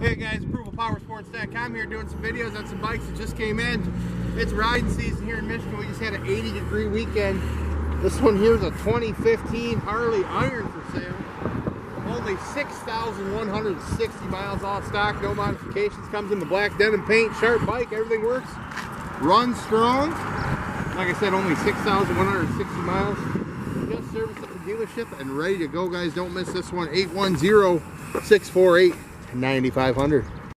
Hey guys, ApprovalPowersports.com here doing some videos on some bikes that just came in. It's riding season here in Michigan. We just had an 80-degree weekend. This one here is a 2015 Harley Iron for sale. Only 6,160 miles off stock, no modifications. Comes in the black denim paint, sharp bike, everything works. Runs strong. Like I said, only 6,160 miles. Just serviced at the dealership and ready to go, guys. Don't miss this one. 810-648-9500.